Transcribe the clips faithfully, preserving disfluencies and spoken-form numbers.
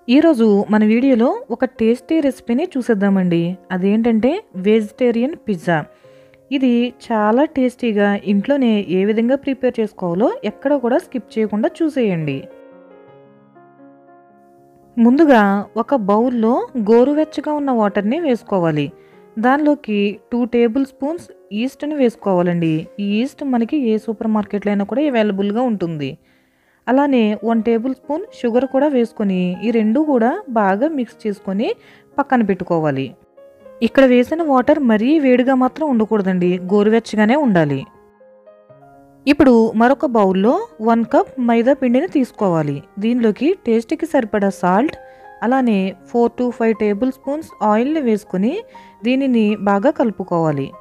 ఈరోజు మన వీడియోలో ఒక టేస్టీ రెసిపీని చూసేద్దామండి. అదేంటంటే వెజిటేరియన్ పిజ్జా. ఇది చాలా టేస్టీగా ఇంట్లోనే ఏ విధంగా ప్రిపేర్ చేసుకోవాలో ఎక్కడ కూడా స్కిప్ చేయకుండా చూసేయండి. ముందుగా ఒక బౌల్లో గోరువెచ్చగా ఉన్న వాటర్ని వేసుకోవాలి. దానిలోకి టూ టేబుల్ స్పూన్స్ ఈస్ట్ని వేసుకోవాలండి. ఈ ఈస్ట్ మనకి ఏ సూపర్ మార్కెట్లో అయినా కూడా అవైలబుల్గా ఉంటుంది. అలానే వన్ టేబుల్ స్పూన్ షుగర్ కూడా వేసుకొని ఈ రెండు కూడా బాగా మిక్స్ చేసుకొని పక్కన పెట్టుకోవాలి. ఇక్కడ వేసిన వాటర్ మరీ వేడిగా మాత్రం ఉండకూడదండి, గోరువెచ్చగానే ఉండాలి. ఇప్పుడు మరొక బౌల్లో వన్ కప్ మైదా పిండిని తీసుకోవాలి. దీనిలోకి టేస్ట్కి సరిపడా సాల్ట్, అలానే four to five tablespoons ఆయిల్ని వేసుకొని దీనిని బాగా కలుపుకోవాలి.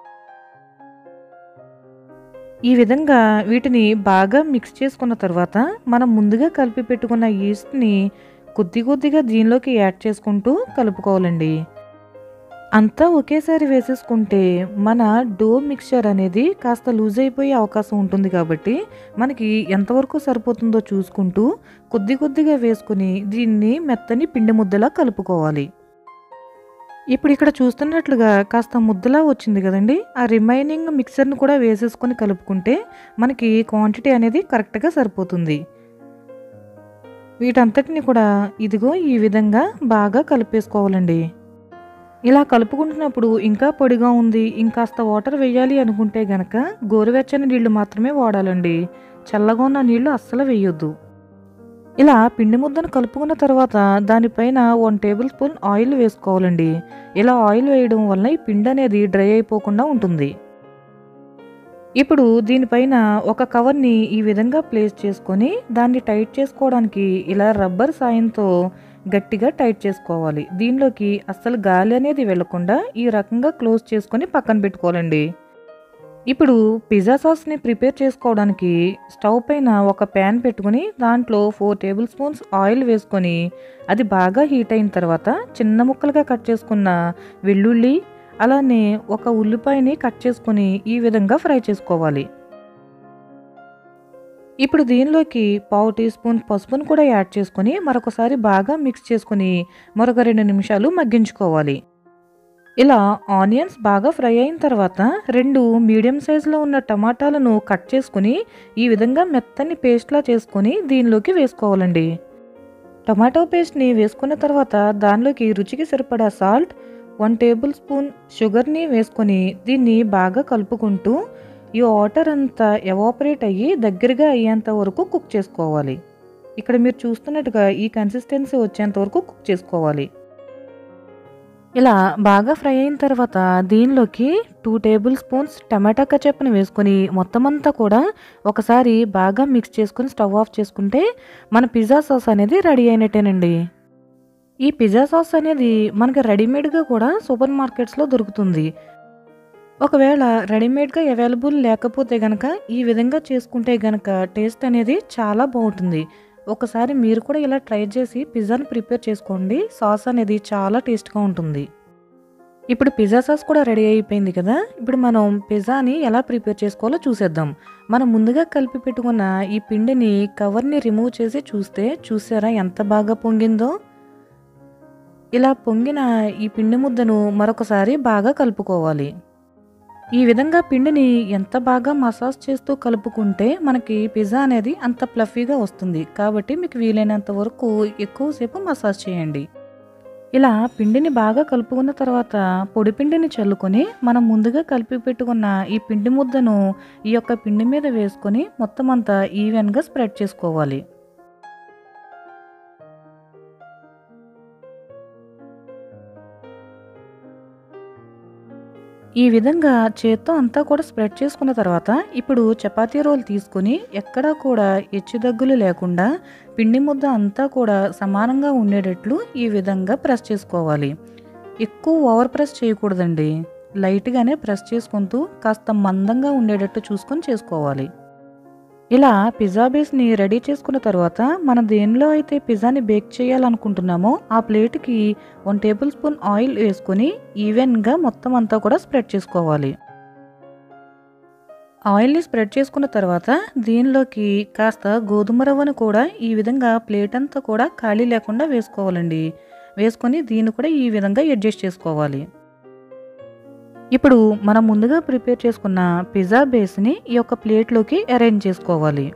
ఈ విధంగా వీటిని బాగా మిక్స్ చేసుకున్న తర్వాత మనం ముందుగా కలిపి పెట్టుకున్న ఈస్ట్ని కొద్ది కొద్దిగా దీనిలోకి యాడ్ చేసుకుంటూ కలుపుకోవాలండి. అంతా ఒకేసారి వేసేసుకుంటే మన డో మిక్చర్ అనేది కాస్త లూజ్ అయిపోయే అవకాశం ఉంటుంది. కాబట్టి మనకి ఎంతవరకు సరిపోతుందో చూసుకుంటూ కొద్ది కొద్దిగా వేసుకుని దీన్ని మెత్తని పిండి ముద్దలా కలుపుకోవాలి. ఇప్పుడు ఇక్కడ చూస్తున్నట్లుగా కాస్త ముద్దలా వచ్చింది కదండి. ఆ రిమైనింగ్ మిక్సర్ని కూడా వేసేసుకొని కలుపుకుంటే మనకి క్వాంటిటీ అనేది కరెక్ట్గా సరిపోతుంది. వీటంతటిని కూడా ఇదిగో ఈ విధంగా బాగా కలిపేసుకోవాలండి. ఇలా కలుపుకుంటున్నప్పుడు ఇంకా పొడిగా ఉంది, ఇంకాస్త వాటర్ వేయాలి అనుకుంటే గనక గోరువెచ్చని నీళ్లు మాత్రమే వాడాలండి. చల్లగా ఉన్న నీళ్లు అస్సలు వేయొద్దు. ఇలా పిండి ముద్దను కలుపుకున్న తర్వాత దానిపైన వన్ టేబుల్ స్పూన్ ఆయిల్ వేసుకోవాలండి. ఇలా ఆయిల్ వేయడం వల్ల ఈ పిండి అనేది డ్రై అయిపోకుండా ఉంటుంది. ఇప్పుడు దీనిపైన ఒక కవర్ని ఈ విధంగా ప్లేస్ చేసుకొని దాన్ని టైట్ చేసుకోవడానికి ఇలా రబ్బర్ సాయంతో గట్టిగా టైట్ చేసుకోవాలి. దీనిలోకి అస్సలు గాలి అనేది వెళ్లకుండా ఈ రకంగా క్లోజ్ చేసుకొని పక్కన పెట్టుకోవాలండి. ఇప్పుడు పిజ్జా సాస్ని ప్రిపేర్ చేసుకోవడానికి స్టవ్ పైన ఒక ప్యాన్ పెట్టుకుని దాంట్లో ఫోర్ టేబుల్ స్పూన్స్ ఆయిల్ వేసుకొని అది బాగా హీట్ అయిన తర్వాత చిన్న ముక్కలుగా కట్ చేసుకున్న వెల్లుల్లి, అలానే ఒక ఉల్లిపాయని కట్ చేసుకుని ఈ విధంగా ఫ్రై చేసుకోవాలి. ఇప్పుడు దీనిలోకి పావు టీ స్పూన్ పసుపును కూడా యాడ్ చేసుకొని మరొకసారి బాగా మిక్స్ చేసుకుని మరొక రెండు నిమిషాలు మగ్గించుకోవాలి. ఇలా ఆనియన్స్ బాగా ఫ్రై అయిన తర్వాత రెండు మీడియం సైజులో ఉన్న టమాటాలను కట్ చేసుకుని ఈ విధంగా మెత్తని పేస్ట్లా చేసుకొని దీనిలోకి వేసుకోవాలండి. టమాటో పేస్ట్ని వేసుకున్న తర్వాత దానిలోకి రుచికి సరిపడా సాల్ట్, వన్ టేబుల్ స్పూన్ షుగర్ని వేసుకొని దీన్ని బాగా కలుపుకుంటూ ఈ వాటర్ అంతా ఎవాపరేట్ అయ్యి దగ్గరగా అయ్యేంత వరకు కుక్ చేసుకోవాలి. ఇక్కడ మీరు చూస్తున్నట్టుగా ఈ కన్సిస్టెన్సీ వచ్చేంత వరకు కుక్ చేసుకోవాలి. ఇలా బాగా ఫ్రై అయిన తర్వాత దీనిలోకి టూ టేబుల్ స్పూన్స్ టమాటా కచప్ని వేసుకొని మొత్తం అంతా కూడా ఒకసారి బాగా మిక్స్ చేసుకుని స్టవ్ ఆఫ్ చేసుకుంటే మన పిజ్జా సాస్ అనేది రెడీ అయినట్టేనండి. ఈ పిజ్జా సాస్ అనేది మనకి రెడీమేడ్గా కూడా సూపర్ మార్కెట్స్లో దొరుకుతుంది. ఒకవేళ రెడీమేడ్గా అవైలబుల్ లేకపోతే గనక ఈ విధంగా చేసుకుంటే గనక టేస్ట్ అనేది చాలా బాగుంటుంది. ఒకసారి మీరు కూడా ఇలా ట్రై చేసి పిజ్జాని ప్రిపేర్ చేసుకోండి. సాస్ అనేది చాలా టేస్ట్గా ఉంటుంది. ఇప్పుడు పిజ్జా సాస్ కూడా రెడీ అయిపోయింది కదా. ఇప్పుడు మనం పిజ్జాని ఎలా ప్రిపేర్ చేసుకోవాలో చూసేద్దాం. మనం ముందుగా కలిపి పెట్టుకున్న ఈ పిండిని కవర్ని రిమూవ్ చేసి చూస్తే చూసారా ఎంత బాగా పొంగిందో. ఇలా పొంగిన ఈ పిండి ముద్దను మరొకసారి బాగా కలుపుకోవాలి. ఈ విధంగా పిండిని ఎంత బాగా మసాజ్ చేస్తూ కలుపుకుంటే మనకి పిజ్జా అనేది అంత ఫ్లఫీగా వస్తుంది. కాబట్టి మీకు వీలైనంత వరకు ఎక్కువసేపు మసాజ్ చేయండి. ఇలా పిండిని బాగా కలుపుకున్న తర్వాత పొడి పిండిని చల్లుకొని మనం ముందుగా కలిపి పెట్టుకున్న ఈ పిండి ముద్దను ఈ యొక్క పిండి మీద వేసుకొని మొత్తం అంతా ఈవెన్గా స్ప్రెడ్ చేసుకోవాలి. ఈ విధంగా చేత్తో అంతా కూడా స్ప్రెడ్ చేసుకున్న తర్వాత ఇప్పుడు చపాతీ రోల్ తీసుకుని ఎక్కడా కూడా హెచ్చు దగ్గులు లేకుండా పిండి ముద్ద అంతా కూడా సమానంగా ఉండేటట్లు ఈ విధంగా ప్రెస్ చేసుకోవాలి. ఎక్కువ ఓవర్ ప్రెస్ చేయకూడదండి. లైట్గానే ప్రెస్ చేసుకుంటూ కాస్త మందంగా ఉండేటట్టు చూసుకొని చేసుకోవాలి. ఇలా పిజ్జా బేస్ని రెడీ చేసుకున్న తర్వాత మనం దేనిలో అయితే పిజ్జాని బేక్ చేయాలనుకుంటున్నామో ఆ ప్లేట్కి వన్ టేబుల్ స్పూన్ ఆయిల్ వేసుకొని ఈవెన్గా మొత్తం అంతా కూడా స్ప్రెడ్ చేసుకోవాలి. ఆయిల్‌ని స్ప్రెడ్ చేసుకున్న తర్వాత దీనిలోకి కాస్త గోధుమ రవ్వను కూడా ఈ విధంగా ప్లేట్ అంతా కూడా ఖాళీ లేకుండా వేసుకోవాలండి. వేసుకొని దీన్ని కూడా ఈ విధంగా అడ్జస్ట్ చేసుకోవాలి. ఇప్పుడు మనం ముందుగా ప్రిపేర్ చేసుకున్న పిజ్జా బేస్‌ని ఈ యొక్క ప్లేట్‌లోకి అరేంజ్ చేసుకోవాలి.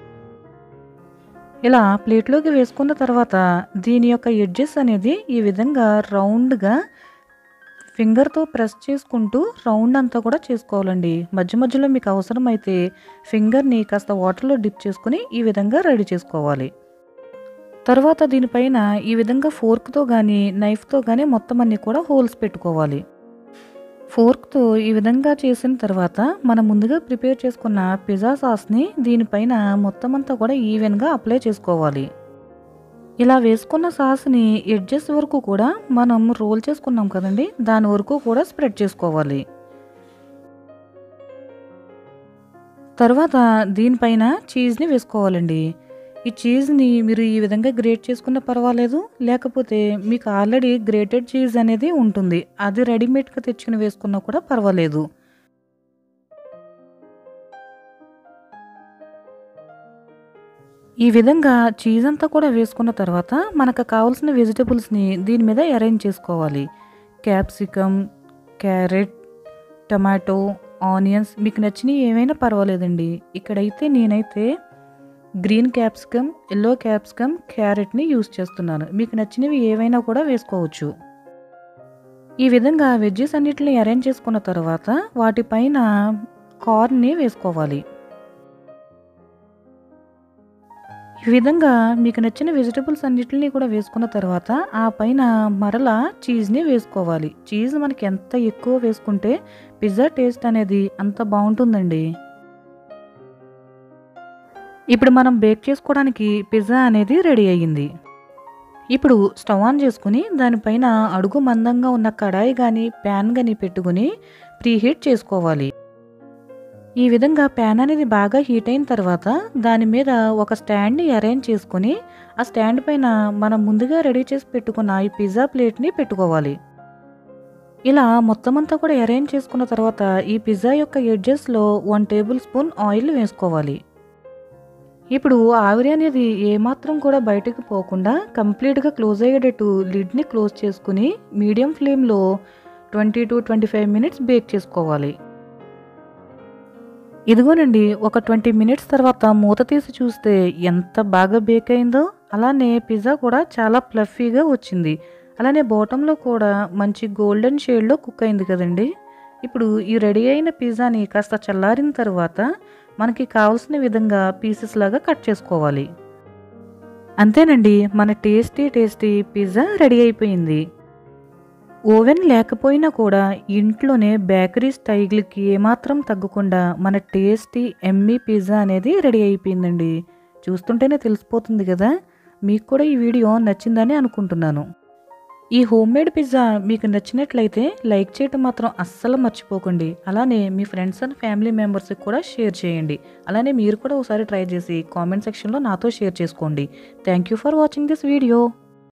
ఇలా ప్లేట్‌లోకి వేసుకున్న తర్వాత దీని యొక్క ఎడ్జెస్ అనేది ఈ విధంగా రౌండ్‌గా ఫింగర్‌తో ప్రెస్ చేసుకుంటూ రౌండ్ అంతా కూడా చేసుకోవాలండి. మధ్య మధ్యలో మీకు అవసరమైతే ఫింగర్‌ని కాస్త వాటర్‌లో డిప్ చేసుకొని ఈ విధంగా రెడీ చేసుకోవాలి. తర్వాత దీనిపైన ఈ విధంగా ఫోర్క్‌తో గానీ, నైఫ్‌తో గానీ మొత్తం అన్నీ కూడా హోల్స్ పెట్టుకోవాలి. ఫోర్క్‌తో ఈ విధంగా చేసిన తర్వాత మనం ముందుగా ప్రిపేర్ చేసుకున్న పిజ్జా సాస్‌ని దీనిపైన మొత్తం అంతా కూడా ఈవెన్‌గా అప్లై చేసుకోవాలి. ఇలా వేసుకున్న సాస్‌ని ఎడ్జెస్ వరకు కూడా మనం రోల్ చేసుకున్నాం కదండీ! దాని వరకు కూడా స్ప్రెడ్ చేసుకోవాలి. తర్వాత దీనిపైన చీజ్‌ని వేసుకోవాలండి. ఈ చీజ్‌ని మీరు ఈ విధంగా గ్రేట్ చేసుకున్నా పర్వాలేదు. లేకపోతే మీకు ఆల్రెడీ గ్రేటెడ్ చీజ్ అనేది ఉంటుంది. అది రెడీమేడ్‌గా తెచ్చుకొని వేసుకున్నా కూడా పర్వాలేదు. ఈ విధంగా చీజ్ అంతా కూడా వేసుకున్న తర్వాత మనకు కావాల్సిన వెజిటబుల్స్‌ని దీని మీద అరేంజ్ చేసుకోవాలి. క్యాప్సికమ్, క్యారెట్, టమాటో, ఆనియన్స్ మీకు నచ్చినవి ఏమైనా పర్వాలేదండి. ఇక్కడైతే నేనైతే గ్రీన్ క్యాప్సికమ్, యెల్లో క్యాప్సికమ్, క్యారెట్‌ని యూజ్ చేస్తున్నాను. మీకు నచ్చినవి ఏవైనా కూడా వేసుకోవచ్చు. ఈ విధంగా వెజ్జెస్ అన్నిటిని అరేంజ్ చేసుకున్న తర్వాత వాటిపైన కార్న్‌ని వేసుకోవాలి. ఈ విధంగా మీకు నచ్చిన వెజిటబుల్స్ అన్నిటిని కూడా వేసుకున్న తర్వాత ఆ పైన మరలా చీజ్‌ని వేసుకోవాలి. చీజ్ మనకి ఎంత ఎక్కువ వేసుకుంటే పిజ్జా టేస్ట్ అనేది అంత బావుంటుందండి. ఇప్పుడు మనం బేక్ చేసుకోవడానికి పిజ్జా అనేది రెడీ అయ్యింది. ఇప్పుడు స్టవ్ ఆన్ చేసుకుని దానిపైన అడుగు మందంగా ఉన్న కడాయి గానీ, ప్యాన్ గానీ పెట్టుకుని ప్రీహీట్ చేసుకోవాలి. ఈ విధంగా ప్యాన్ అనేది బాగా హీట్ అయిన తర్వాత దాని మీద ఒక స్టాండ్‌ని అరేంజ్ చేసుకొని ఆ స్టాండ్ పైన మనం ముందుగా రెడీ చేసి పెట్టుకున్న ఈ పిజ్జా ప్లేట్‌ని పెట్టుకోవాలి. ఇలా మొత్తం అంతా కూడా అరేంజ్ చేసుకున్న తర్వాత ఈ పిజ్జా యొక్క ఎడ్జెస్‌లో ఒక టేబుల్ స్పూన్ ఆయిల్ వేసుకోవాలి. ఇప్పుడు ఆవిరి అనేది ఏమాత్రం కూడా బయటకు పోకుండా కంప్లీట్‌గా క్లోజ్ అయ్యేటట్టు లిడ్‌ని క్లోజ్ చేసుకుని మీడియం ఫ్లేమ్‌లో ఇరవై టు ఇరవై ఐదు మినిట్స్ బేక్ చేసుకోవాలి. ఇదిగోనండి ఒక ఇరవై మినిట్స్ తర్వాత మూత తీసి చూస్తే ఎంత బాగా బేక్ అయిందో. అలానే పిజ్జా కూడా చాలా ఫ్లఫీగా వచ్చింది. అలానే బాటంలో కూడా మంచి గోల్డెన్ షేడ్‌లో కుక్ అయింది కదండీ! ఇప్పుడు ఈ రెడీ అయిన పిజ్జాని కాస్త చల్లారిన తర్వాత మనకి కావాల్సిన విధంగా పీసెస్ లాగా కట్ చేసుకోవాలి. అంతేనండి, మన టేస్టీ టేస్టీ పిజ్జా రెడీ అయిపోయింది. ఓవెన్ లేకపోయినా కూడా ఇంట్లోనే బేకరీ స్టైల్‌కి ఏమాత్రం తగ్గకుండా మన టేస్టీ యమ్మీ పిజ్జా అనేది రెడీ అయిపోయిందండి. చూస్తుంటేనే తెలిసిపోతుంది కదా! మీకు కూడా ఈ వీడియో నచ్చిందని అనుకుంటున్నాను. ఈ హోమ్‌మేడ్ పిజ్జా మీకు నచ్చినట్లయితే లైక్ చేయటం మాత్రం అస్సలు మర్చిపోకండి. అలానే మీ ఫ్రెండ్స్ అండ్ ఫ్యామిలీ మెంబర్స్‌కి కూడా షేర్ చేయండి. అలానే మీరు కూడా ఒకసారి ట్రై చేసి కామెంట్ సెక్షన్‌లో నాతో షేర్ చేసుకోండి. Thank you for watching this video.